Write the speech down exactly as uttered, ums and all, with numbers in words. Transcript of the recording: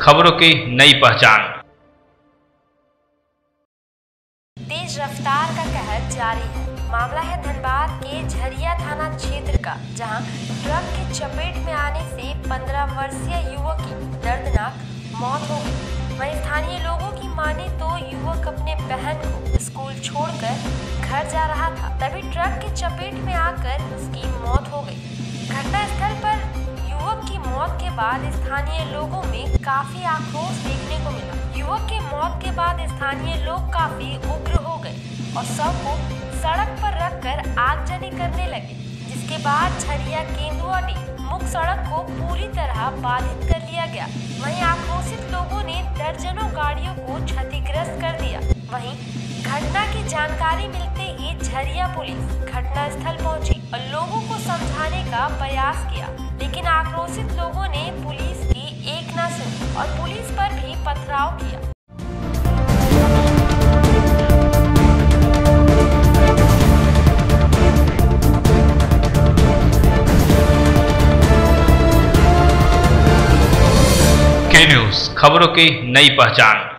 खबरों की नई पहचान। तेज रफ्तार का कहर जारी है। मामला है धनबाद के झरिया थाना क्षेत्र का, जहां ट्रक के चपेट में आने से पंद्रह वर्षीय युवक की दर्दनाक मौत हो गई। वहीं स्थानीय लोगों की माने तो युवक अपने बहन को स्कूल छोड़कर घर जा रहा था, तभी ट्रक के चपेट में आकर उसकी मौत हो गई। घटनास्थल पर युवक की मौत के बाद स्थानीय लोगों में काफी आक्रोश देखने को मिला। युवक के मौत के बाद स्थानीय लोग काफी उग्र हो गए और शव को सड़क पर रखकर आगजनी करने लगे, जिसके बाद झरिया केंदुआडी मुख्य सड़क को पूरी तरह बाधित कर लिया गया। वहीं आक्रोशित लोगों ने दर्जनों गाड़ियों को क्षतिग्रस्त कर दिया। वहीं घटना की जानकारी मिलते ही झरिया पुलिस घटनास्थल पहुंची और लोगों को समझाने का प्रयास किया, लेकिन आक्रोशित लोगों ने पुलिस की एक न सुनी और पुलिस पर भी पथराव किया। के न्यूज़ खबरों की नई पहचान।